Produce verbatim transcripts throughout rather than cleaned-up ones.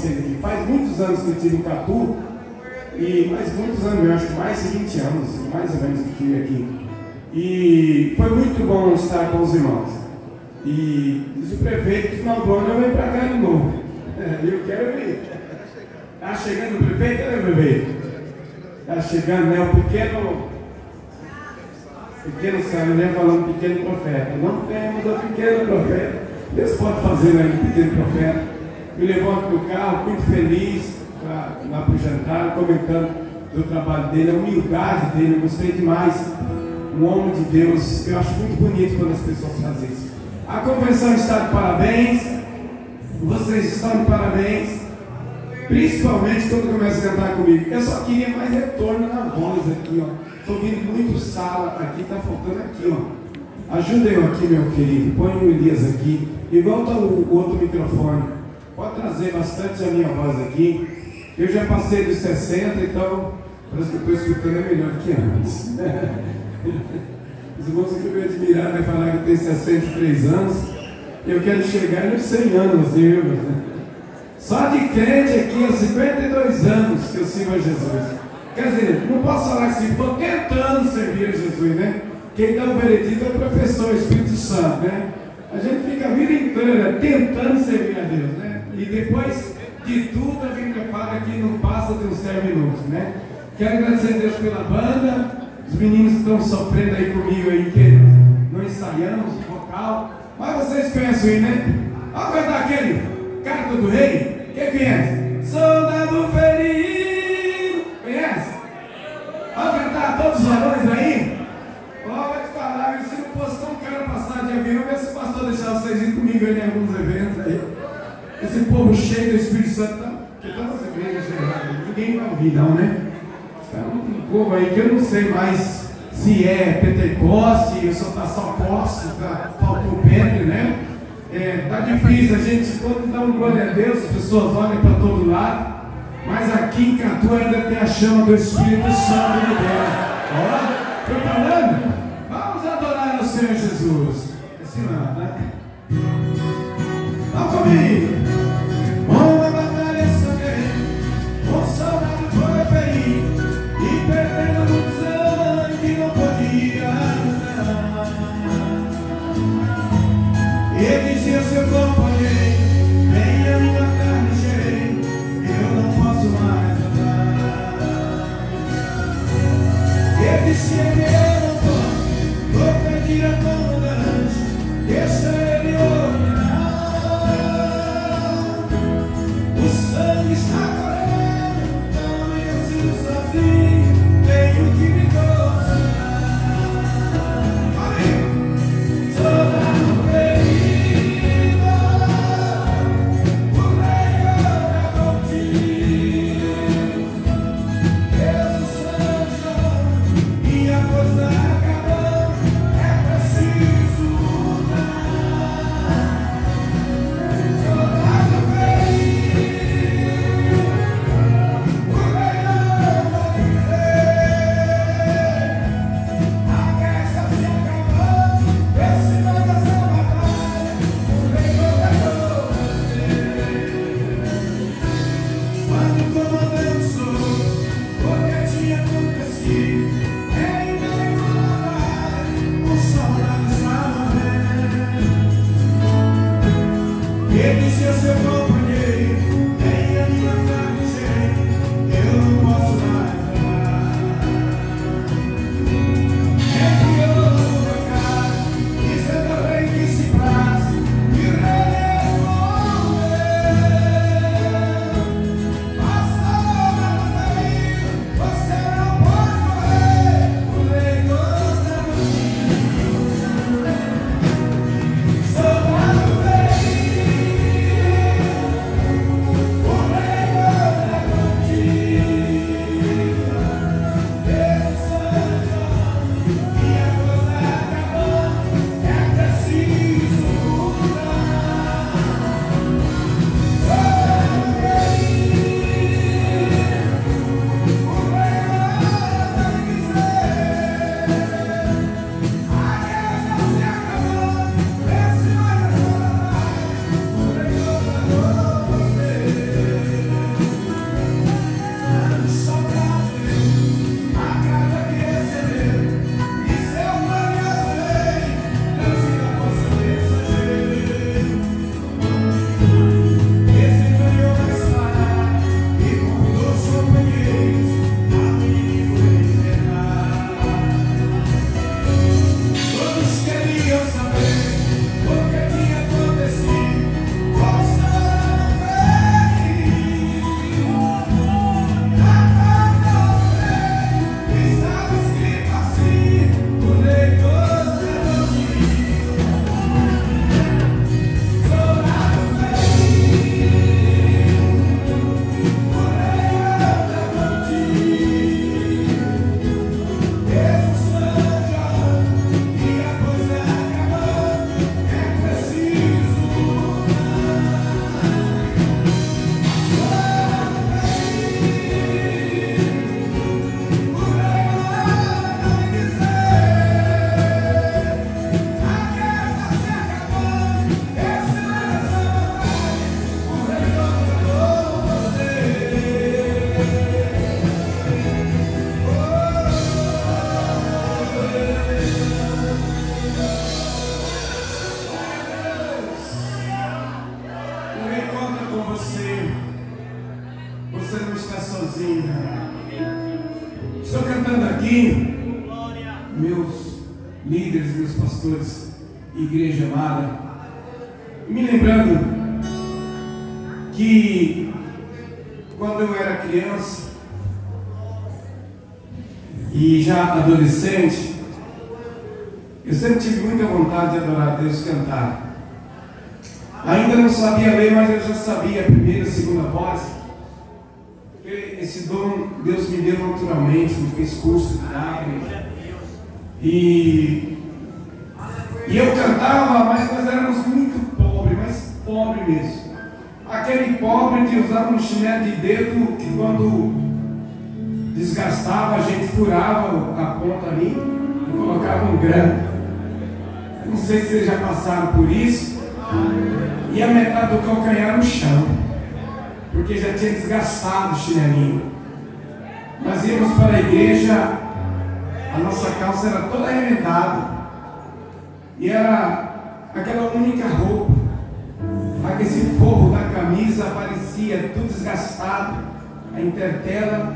vocês aqui. Faz muitos anos que eu estive em Catu, e mais muitos anos, eu acho que mais de vinte anos, mais ou menos, que estive aqui. E foi muito bom estar com os irmãos. E diz o prefeito que no final do ano eu venho para cá de novo. Eu quero ver. Está chegando o prefeito, né, prefeito? Está chegando, né? O pequeno. Pequeno céu, né? Falando pequeno profeta. Não temos o pequeno profeta. Deus pode fazer, né? Um pequeno profeta. Me levou aqui no carro, muito feliz, pra, lá para o jantar, comentando do trabalho dele, a humildade dele. Eu gostei demais. Um homem de Deus. Eu acho muito bonito quando as pessoas fazem isso. A convenção está de parabéns. Vocês estão de parabéns. Principalmente quando começa a cantar comigo. Eu só queria mais retorno na voz aqui, ó. Estou ouvindo muito sala aqui, está faltando aqui, ó. Ajudem eu aqui, meu querido. Põe o Elias aqui. E volta o, o outro microfone. Pode trazer bastante a minha voz aqui. Eu já passei dos sessenta, então parece que eu estou escutando é melhor que antes. Os irmãos que me admiraram vai falar que eu tenho sessenta e três anos. Eu quero chegar nos cem anos, irmãos. Só de crente aqui, há cinquenta e dois anos que eu sirvo a Jesus. Quer dizer, não posso falar assim, estou tentando servir a Jesus, né? Quem dá o veredito é o professor, o Espírito Santo, né? A gente fica a vida inteira tentando servir a Deus, né? E depois de tudo a Bíblia fala que não passa de uns dez minutos, né? Quero agradecer a Deus pela banda, os meninos que estão sofrendo aí comigo aí, que não ensaiamos o vocal, mas vocês conhecem, né? Vamos cantar aquele Carta do Rei? Quem conhece? Soldado ferido. Conhece? Vamos cantar todos os valores aí? Ó, vou te falar, se não fosse tão caro passar de avião, ver se o pastor deixar vocês ir comigo aí em alguns eventos aí. Esse povo cheio do Espírito Santo, tá? Porque todas as igrejas chegaram, ninguém vai ouvir não, né? Então, um povo aí que eu não sei mais se é Pentecoste, eu só tá só posto, tá? Faltou Pedro, né? É, tá difícil, a gente quando dá um glória a Deus, as pessoas olham para todo lado, mas aqui em Catu ainda tem a chama do Espírito Santo de Deus. Ó, tô falando? Vamos adorar o Senhor Jesus. Assim não, né? Vamos comigo. Uma batalha sangue, um soldado foi ferido e perdendo muito sangue não podia andar. Ele dizia ao seu companheiro: venha minha carne cheia, eu não posso mais andar. Ele disse: eu não posso, vou pedir a comandante, deixa ele ordenar. sozinho. Estou cantando aqui, meus líderes, meus pastores, igreja amada, me lembrando que quando eu era criança e já adolescente, eu sempre tive muita vontade de adorar a Deus, cantar. Ainda não sabia ler, mas eu já sabia a primeira e a segunda voz. Porque esse dom Deus me deu naturalmente, me fez curso de nada. E, e eu cantava, mas nós éramos muito pobres, mas pobre mesmo. Aquele pobre que usava um chinelo de dedo que quando desgastava a gente furava a ponta ali e colocava um grão. Não sei se vocês já passaram por isso. E a metade do calcanhar no chão, porque já tinha desgastado o chinelinho. Nós íamos para a igreja, a nossa calça era toda arrebentada, e era aquela única roupa. Esse forro da camisa aparecia tudo desgastado, a intertela,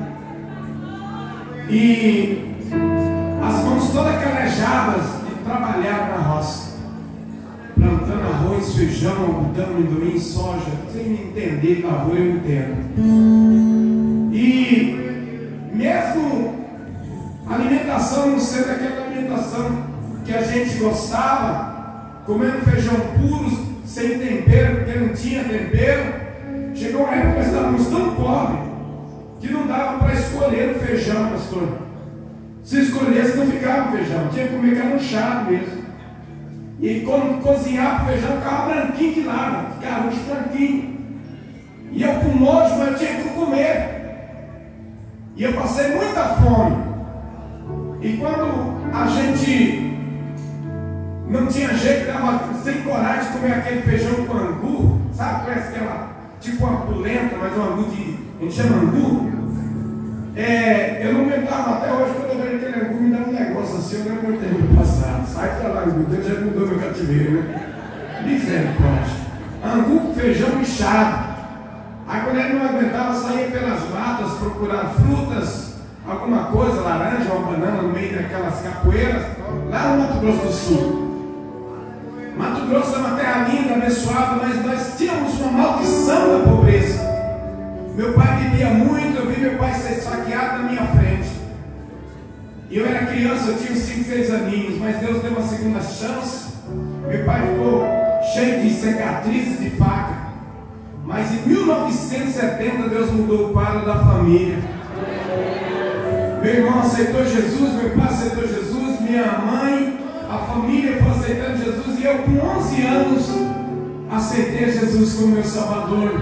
e as mãos todas calejadas de trabalhar na roça, plantando arroz, feijão, algodão, amendoim, soja, sem me entender, lavoura eu entendo. E mesmo a alimentação não sendo aquela alimentação que a gente gostava, comendo feijão puro, sem tempero, porque não tinha tempero, chegou uma época que nós estávamos tão pobres que não dava para escolher o feijão, pastor. Se escolhesse, não ficava feijão, tinha que comer carunchado mesmo. E quando cozinhava o feijão, ficava branquinho de lava, ficava branquinho. E eu com nojo, mas eu tinha que comer. E eu passei muita fome. E quando a gente não tinha jeito, estava sem coragem de comer aquele feijão com angu, sabe? Parece aquela, tipo uma polenta, mas um angu de, a gente chama angu. É, eu não aguentava até hoje, quando eu vejo aquele angu, me dá um negócio assim, eu não aguentei no passado. Sai pra lá, angu, Deus já mudou meu cativeiro, né? Misericórdia. Angu com feijão inchado. Aí quando ele não aguentava, saía pelas matas, procurar frutas, alguma coisa, laranja, uma banana no meio daquelas capoeiras, lá no Mato Grosso do Sul. Mato Grosso é uma terra linda, abençoada, mas nós tínhamos uma maldição da pobreza. Meu pai bebia muito, eu vi meu pai ser esfaqueado na minha frente. E eu era criança, eu tinha uns cinco, seis aninhos, mas Deus deu uma segunda chance. Meu pai ficou cheio de cicatrizes de faca. Mas em mil novecentos e setenta Deus mudou o quadro da família. Meu irmão aceitou Jesus, meu pai aceitou Jesus, minha mãe, a família foi aceitando Jesus, e eu com onze anos aceitei Jesus como meu Salvador.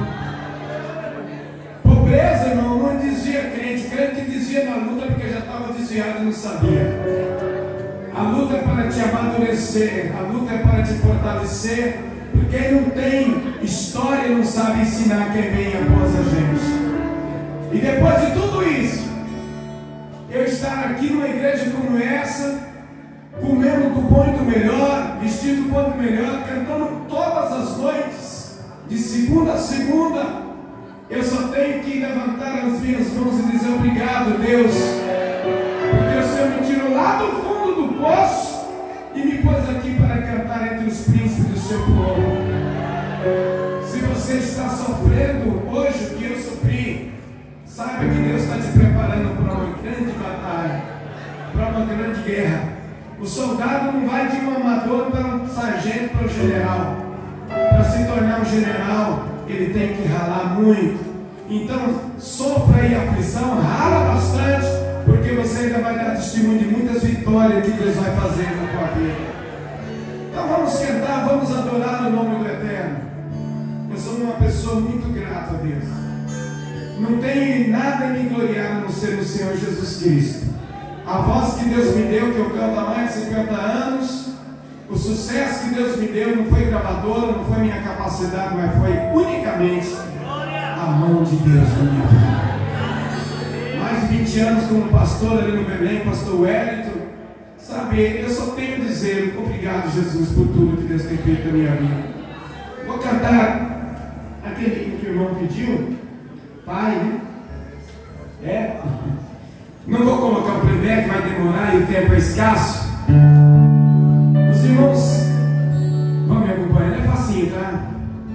Pobreza, irmão, não dizia crente, crente que dizia na luta porque já estava desviado e não sabia. A luta é para te amadurecer, a luta é para te fortalecer, porque quem não tem história não sabe ensinar quem vem após a gente. E depois de tudo isso, eu estar aqui numa igreja como essa, comendo do bom e do melhor, vestindo do bom e do melhor, cantando todas as noites, de segunda a segunda, eu só tenho que levantar as minhas mãos e dizer obrigado, Deus, porque o Senhor me tirou lá do fundo do poço e me pôs aqui para cantar entre os príncipes do seu povo. Se você está sofrendo hoje o que eu sofri, saiba que Deus está te preparando para uma grande batalha, para uma grande guerra. O soldado não vai de um amador para um sargento, para um general. Para se tornar um general, ele tem que ralar muito. Então, sofra aí a aflição, rala bastante, porque você ainda vai dar testemunho de muitas vitórias que Deus vai fazer na tua vida. Então vamos cantar, vamos adorar o nome do Eterno. Eu sou uma pessoa muito grata a Deus. Não tenho nada a me gloriar a não ser o Senhor Jesus Cristo. A voz que Deus me deu, que eu canto há mais de cinquenta anos, o sucesso que Deus me deu não foi gravadora, não foi minha capacidade, mas foi unicamente a mão de Deus na minha vida. Mais de vinte anos como pastor ali no Belém, pastor Wellington, sabe, eu só tenho a dizer obrigado, Jesus, por tudo que Deus tem feito na minha vida. Vou cantar aquele que o irmão pediu, Pai, né? É? Não vou colocar o playback, vai demorar e o tempo é escasso. Os irmãos vão me acompanhar, é facinho, tá?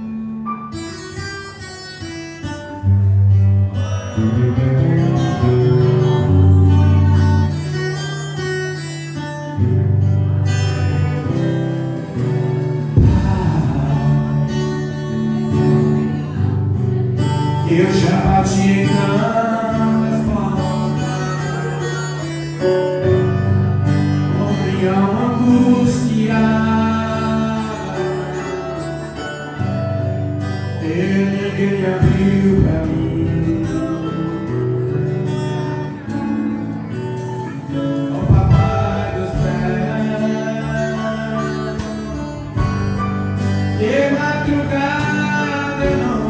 Eu já bati em tantas portas, com minha alma angustiada, e ninguém abriu pra mim. Ó Papai do céu, de madrugada eu não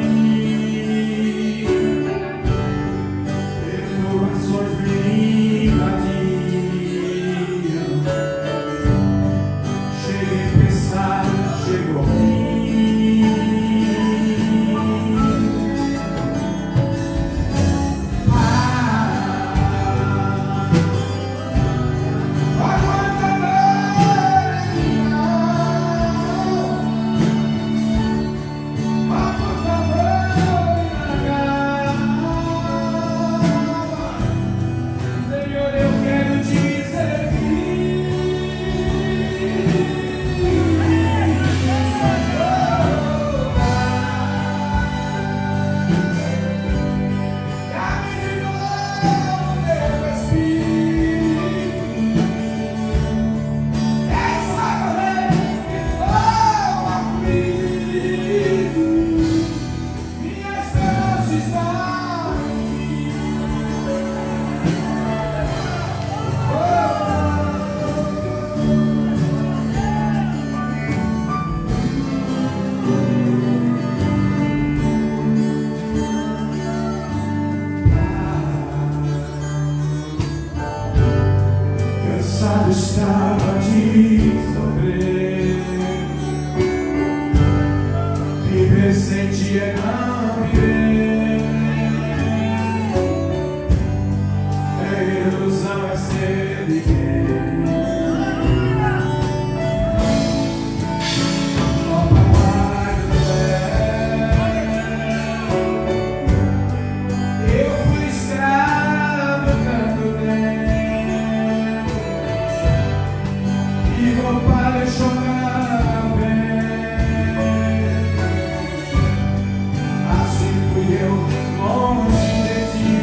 estava de sofrer, viver sem ti é não viver, é ilusão, é ser ninguém. Ó Papai do céu, eu fui escravo tanto tempo, meu pai chorava bem, assim fui eu longe de ti.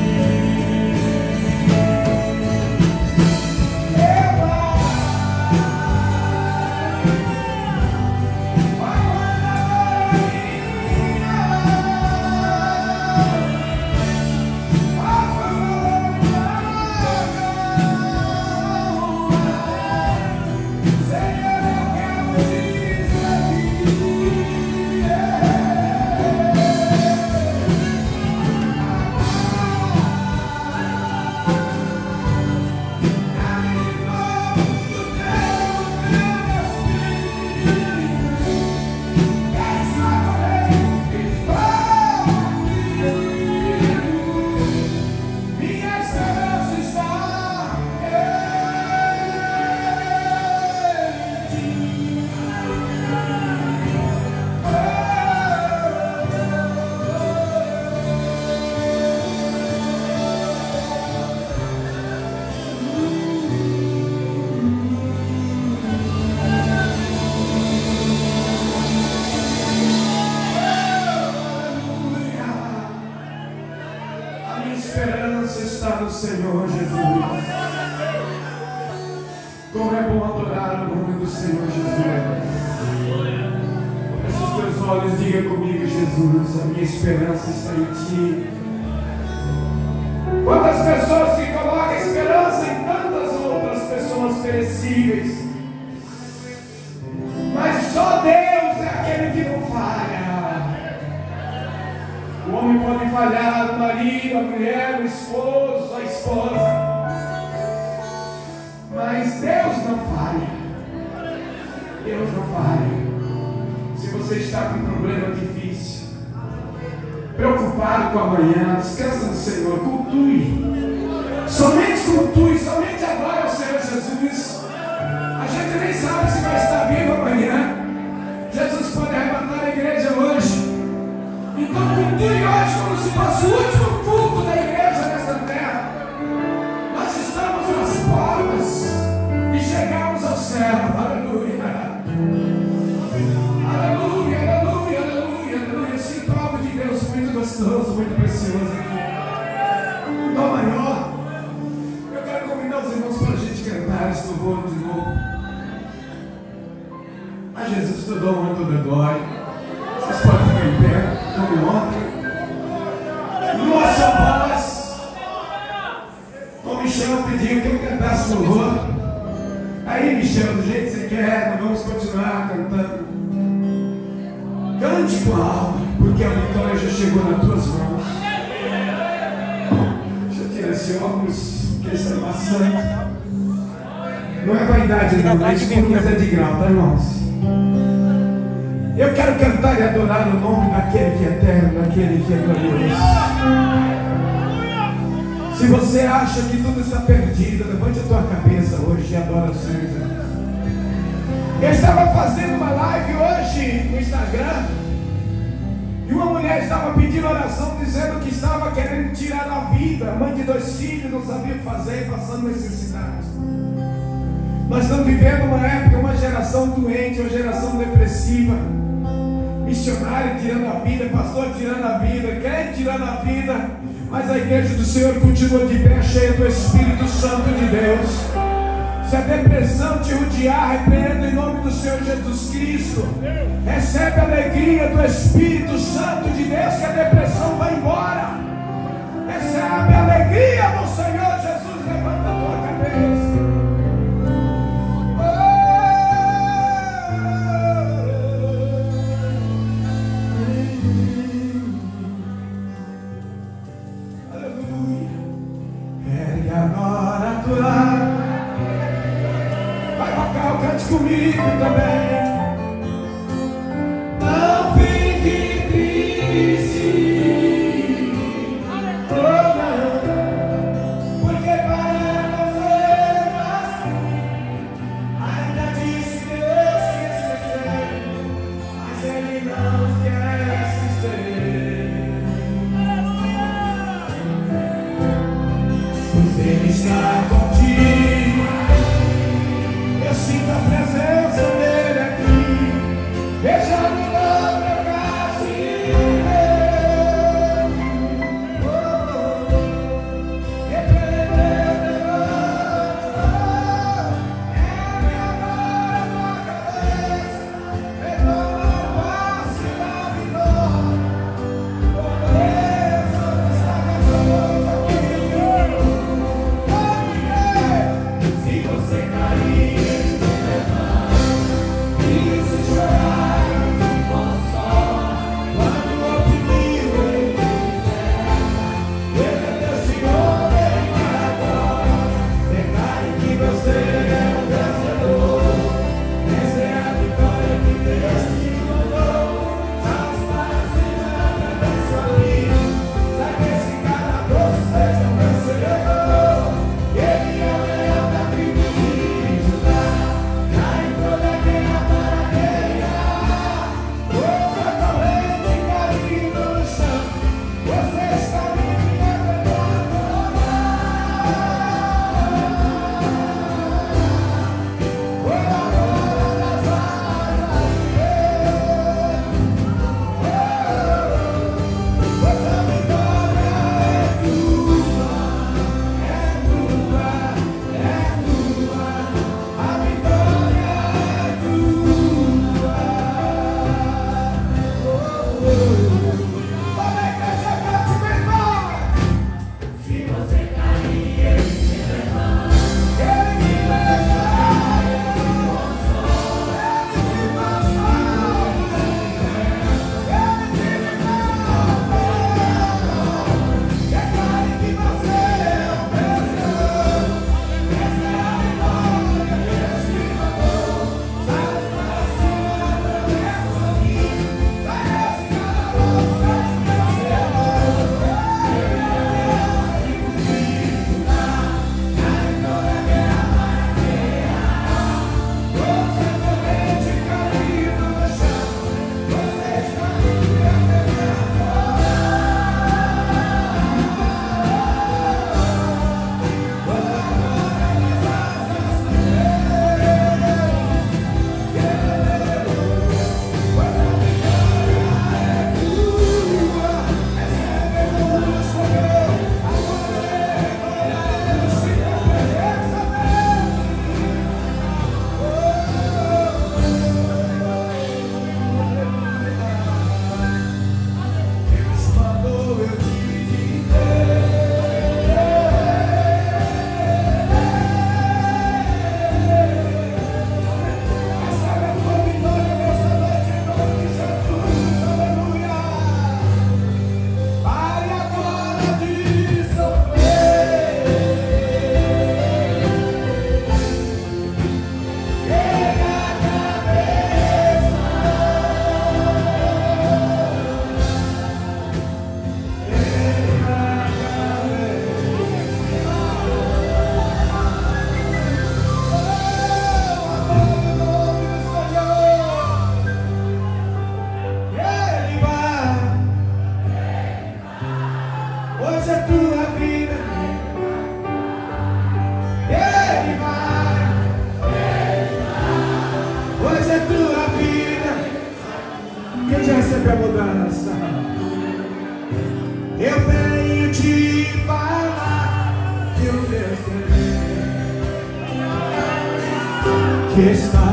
Eu vai mandar minha, está no Senhor Jesus. Como é bom adorar o nome do Senhor Jesus. Feche os teus olhos, diga comigo, Jesus, a minha esperança está em ti. Quantas pessoas que colocam a esperança em tantas outras pessoas perecíveis, mas só Deus é aquele que não falha. O homem pode falhar, o marido, a mulher, o esposo, a esposa, mas Deus não falha. Deus não falha. Se você está com um problema difícil, preocupado com amanhã. Descansa no Senhor, cultue. Somente cultue, somente adore ao Senhor Jesus. A gente nem sabe se vai estar vivo amanhã. Jesus pode arrebatar a igreja hoje. Então cultue hoje como se fosse o último culto da igreja nesta terra. Nós estamos nas portas e chegamos ao céu. Aleluia. Aleluia, aleluia, aleluia, aleluia. Sinto algo de Deus muito gostoso, muito precioso aqui. Dó maior. Eu quero convidar os irmãos para a gente cantar esse louvor de novo. A Jesus toda honra, toda glória. Vocês podem ficar em pé, como ontem. Nossa voz. O Michel pediu que eu cantasse louvor. Aí, Michel, do jeito que você quer, nós vamos continuar cantando. Cante com a alma, porque a vitória já chegou nas tuas mãos. Deixa eu tirar esse óculos, porque isso é maçante. Não é vaidade, não, é escuro, mas é de grau, tá, irmãos? Eu quero cantar e adorar o nome daquele que é eterno, daquele que é glorioso. Se você acha que tudo está perdido, levante a tua cabeça hoje e adora o Senhor Jesus. Eu estava fazendo uma live hoje no Instagram e uma mulher estava pedindo oração, dizendo que estava querendo tirar a vida. Mãe de dois filhos, não sabia o que fazer, passando necessidade. Nós estamos vivendo uma época, uma geração doente, uma geração depressiva. Missionário tirando a vida, pastor tirando a vida, crente tirando a vida. Mas a igreja do Senhor continua de pé, cheia do Espírito Santo de Deus. Se a depressão te rodear, repreenda em nome do Senhor Jesus Cristo. Recebe a alegria do Espírito Santo de Deus, que a depressão vai embora. Recebe a alegria do Senhor Jesus. Levanta a tua cabeça. Cante comigo também. Não fique triste, oh não, porque para você assim, ainda disse Deus que esquecer, mas Ele não esquece. Pois Ele está contigo. Sinta a presença dele aqui. Hoje é tua vida. Ele vai. Hoje é tua vida. Quem já recebeu a mudança? Eu venho te falar que o Deus que está